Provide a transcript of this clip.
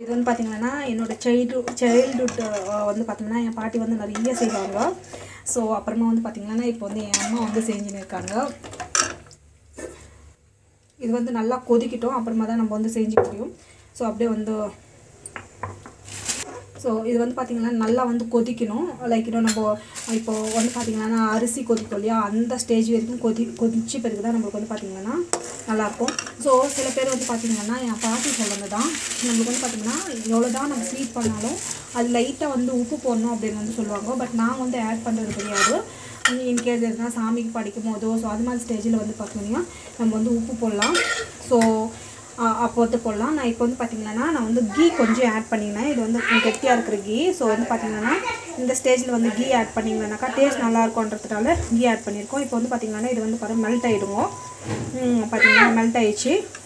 இது வந்து பார்த்திங்கன்னா என்னோடய சைல்டுஹுட் வந்து பார்த்திங்கன்னா என் பாட்டி வந்து நிறைய செய்வாங்க. ஸோ அப்புறமா வந்து பார்த்திங்கன்னா இப்போ வந்து என் அம்மா வந்து செஞ்சுன்னு இருக்காங்க. இது வந்து நல்லா கொதிக்கிட்டோம், அப்புறமா தான் நம்ம வந்து செஞ்சு முடியும். ஸோ அப்படியே வந்து இது வந்து பார்த்திங்கன்னா நல்லா வந்து கொதிக்கணும். லைக் இன்னும் நம்ம இப்போது வந்து பார்த்திங்கன்னா அரிசி கொதிக்கும் இல்லையா, அந்த ஸ்டேஜ் வரைக்கும் கொதிச்சு பிறகு தான் நம்மளுக்கு வந்து பார்த்திங்கன்னா நல்லாயிருக்கும். ஸோ சில பேர் வந்து பார்த்திங்கன்னா என் பாட்டி சொல்லுறது தான், நம்மளுக்கு வந்து பார்த்திங்கன்னா எவ்வளோ தான் நம்ம ஸ்வீட் பண்ணாலும் அது லைட்டாக வந்து உப்பு போடணும் அப்படின்னு வந்து சொல்லுவாங்க. பட் நான் வந்து ஆட் பண்ணுறது கிடையாது. இன்கேஸ் எதுனா சாமிக்கு படிக்கும் போதோ ஸோ அது மாதிரி ஸ்டேஜில் வந்து பார்த்திங்கன்னா நம்ம வந்து உப்பு போடலாம். ஸோ அப்போ வந்து போடலாம். நான் இப்போ வந்து பார்த்திங்கன்னா நான் வந்து கீ கொஞ்சம் ஆட் பண்ணினேன். இது வந்து கெட்டியாக இருக்கிற கீ. ஸோ வந்து பார்த்திங்கன்னா இந்த ஸ்டேஜில் வந்து கீ ஆட் பண்ணிங்கன்னாக்கா டேஸ்ட் நல்லாயிருக்குன்றதுனால கீ ஆட் பண்ணியிருக்கோம். இப்போ வந்து பார்த்திங்கன்னா இது வந்து மெல்ட் ஆகிடுவோம். பார்த்திங்கன்னா மெல்ட் ஆகிடுச்சு.